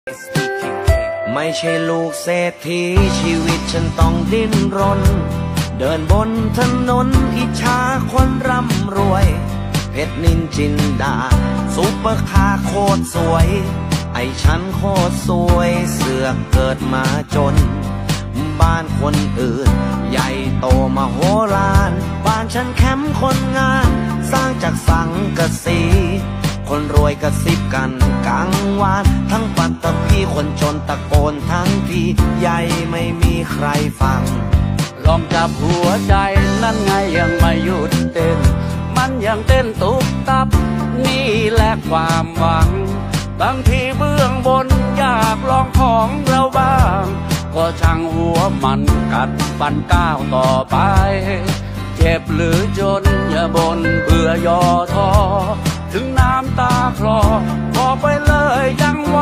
ไม่ใช่ลูกเศรษฐีชีวิตฉันต้องดิ้นรนเดินบนถนนอิจฉาคนร่ำรวยเพชรนินจินดาซุปเปอร์คาร์โคตรสวยไอ้ฉันโคตรสวยเสือกเกิดมาจนบ้านคนอื่นใหญ่โตมโหฬารบ้านฉันแคมป์คนงานสร้างจากสังกะสีคนรวยกระซิบกันกลางวานทั้งปัตตภีคนจนตะโกนทั้งทีใหญ่ไม่มีใครฟังลองจับหัวใจนั่นไงยังไม่หยุดเต้นมันยังเต้นตุบตับนี่แหละความหวังบางทีเบื้องบนอยากลองของเราบ้างก็ช่างหัวมันกัดฟันก้าวต่อไปเจ็บหรือจนอย่าบ่นเบื่อย่อท้อถึงน้ำตาคลอบอกไปเลยยังไหว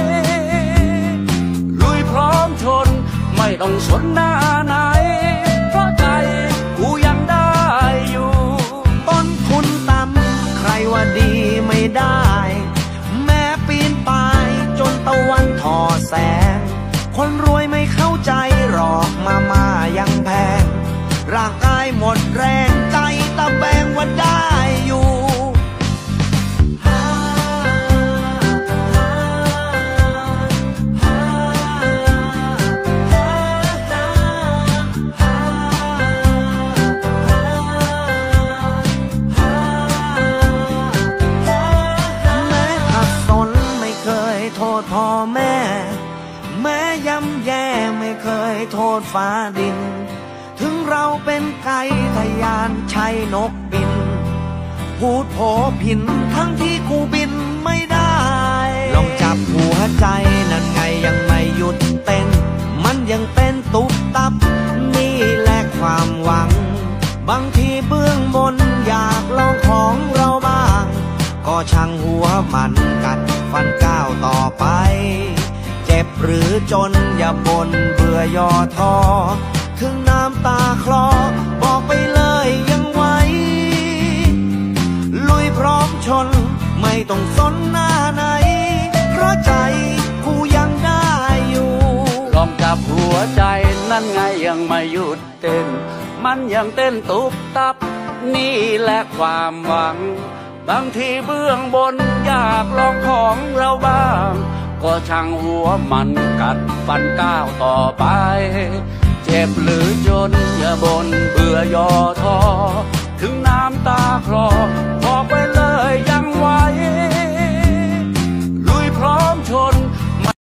ลุยพร้อมชนไม่ต้องสนหน้าไหนเพราะใจกูยังได้อยู่ต้นทุนต่ำใครว่าดีไม่ได้แม้ปีนป่ายจนตะวันทอแสงคนรวยไม่เข้าใจหรอกมายังแพงร่างกายหมดแรงใจตะแบงว่าได้อยู่พ่อแม่แม้ย่ำแย่ไม่เคยโทษฟ้าดินถึงเราเป็นไก่ทะยานใช่นกบินพูดโผผินทั้งที่กูบินไม่ได้ลองจับหัวใจนั่นไงยังไม่หยุดเต้นมันยังเต้นตุ๊บตับนี่แหละความหวังบางทีเบื้องบนอยากลองของเราบ้างก็ช่างหัวมันกัดฟันก้าวต่อไปเจ็บหรือจนอย่าบ่นเบื่อย่อท้อถึงน้ำตาคลอบอกไปเลยยังไหวลุยพร้อมชนไม่ต้องสนหน้าไหนเพราะใจกูยังได้อยู่ลองจับหัวใจนั่นไงยังไม่หยุดเต้นมันยังเต้นตุบตับนี่แหละความหวังบางทีเบื้องบนอยากลองของเราบ้างก็ช่างหัวมันกัดฟันก้าวต่อไปเจ็บหรือจนอย่าบ่นเบื่อย่อท้อถึงน้ำตาคลอบอกไปเลย